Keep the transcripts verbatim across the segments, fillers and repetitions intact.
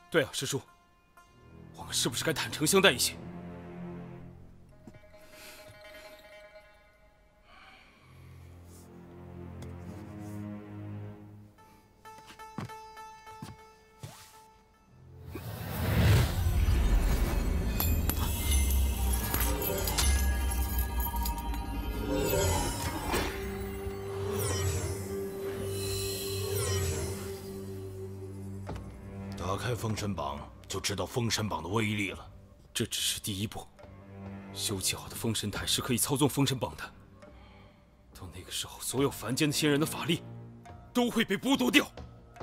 对啊，师叔，我们是不是该坦诚相待一些？ 打开封神榜，就知道封神榜的威力了。 这只是第一步，修建好的封神台是可以操纵封神榜的。到那个时候，所有凡间的仙人的法力都会被剥夺掉。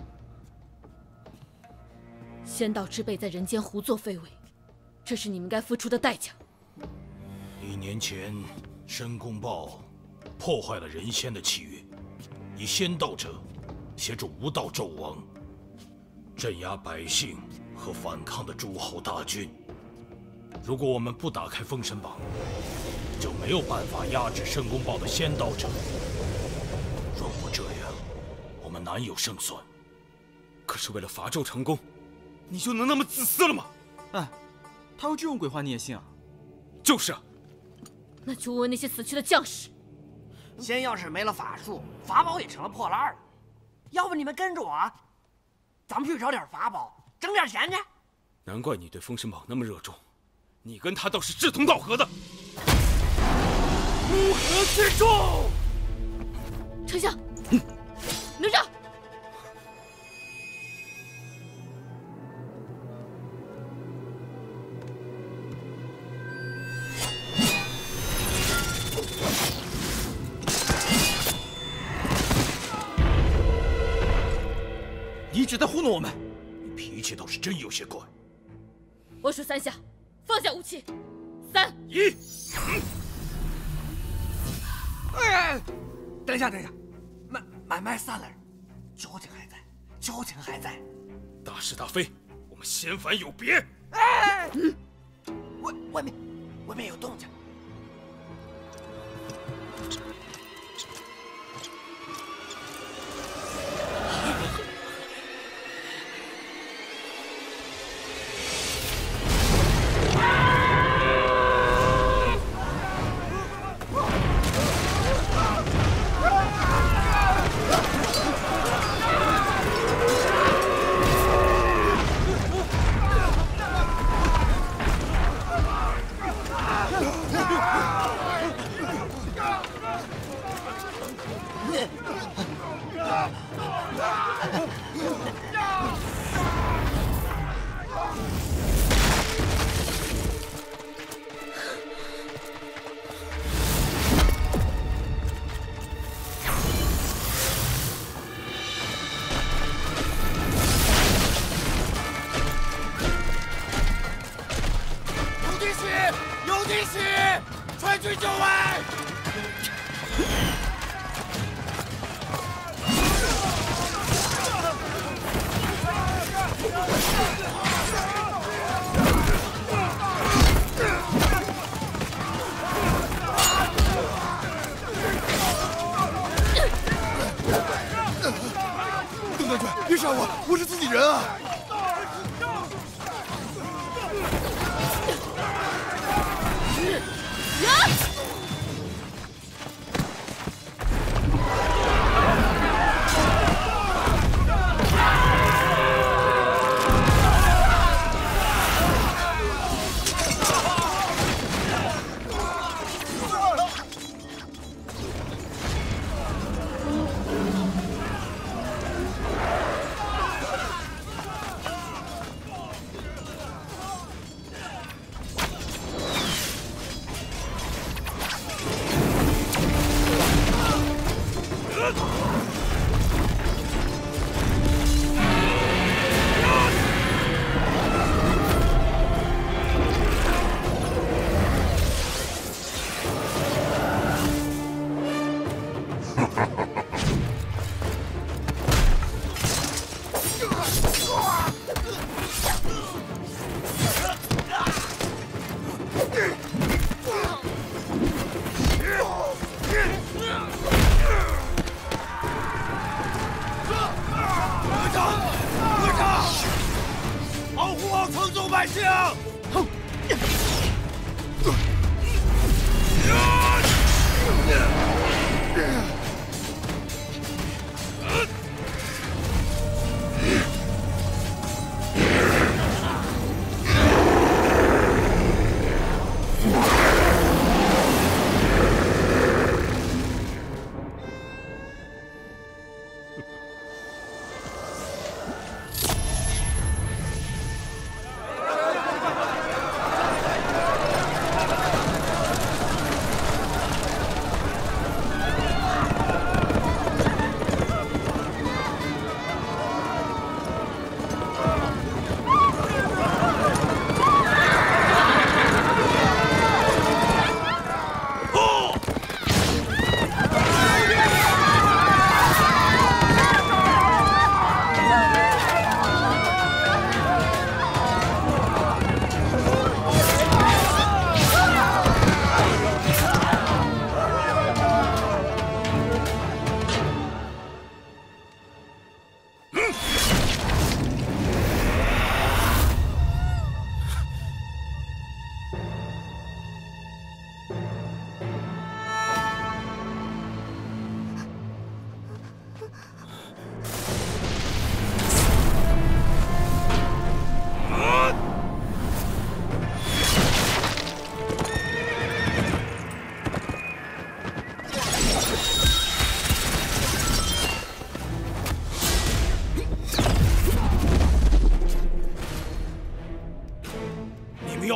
仙道之辈在人间胡作非为，这是你们该付出的代价。 一年前，申公豹破坏了人仙的契约，以仙道者协助无道纣王镇压百姓和反抗的诸侯大军。如果我们不打开封神榜，就没有办法压制申公豹的仙道者。若不这样，我们难有胜算。 可是为了伐纣成功，你就能那么自私了吗？ 哎，他有这种鬼话你也信啊？ 就是啊。 那就问问那些死去的将士。 仙要是没了法术，法宝也成了破烂了。要不你们跟着我，咱们去找点法宝，挣点钱去。 难怪你对封神榜那么热衷，你跟他倒是志同道合的。乌合之众。 丞相，嗯、哪吒。 你一直在糊弄我们， 你脾气倒是真有些怪。 我数三下，放下武器。三一。 哎，等一下，等一下，买买卖散了，交情还在，交情还在。 大是大非，我们仙凡有别。 哎，嗯，外外面，外面有动静。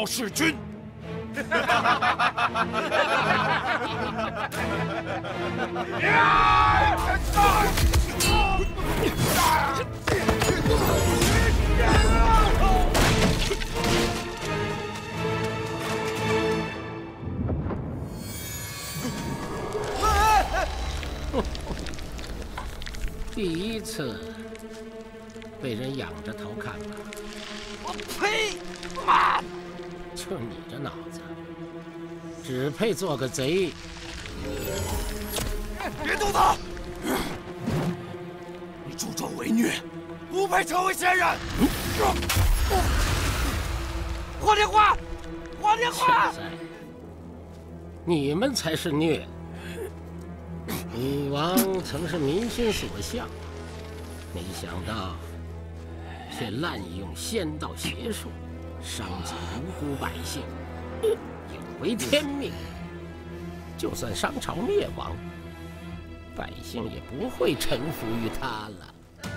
要弑君。 第一次被人仰着头看吧。 我呸！妈！ 就你这脑子，只配做个贼。 别动他！你助纣为虐，不配成为仙人。黄天化，黄天化！ 现在你们才是虐。武王曾是民心所向，没想到却滥用仙道邪术，伤及无辜百姓，有违天命。就算商朝灭亡，百姓也不会臣服于他了。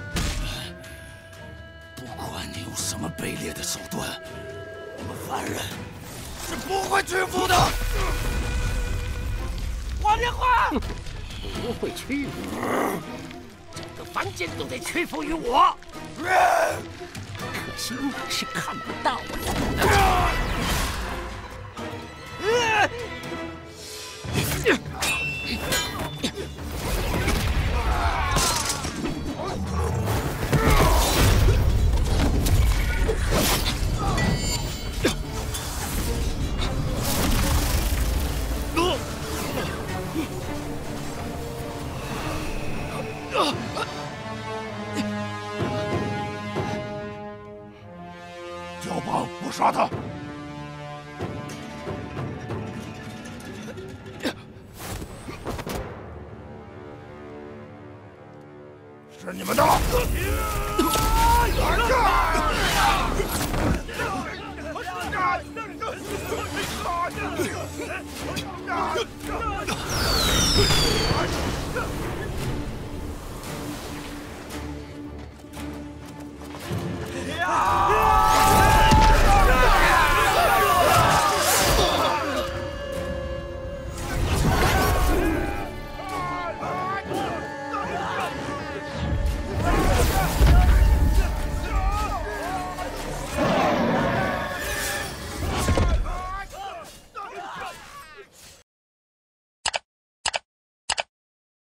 不管你用什么卑劣的手段，我们凡人是不会屈服的。黄天化， 不会屈服，整个凡间都得屈服于我。可惜你是看不到的。 皎邦，不杀他！是你们的！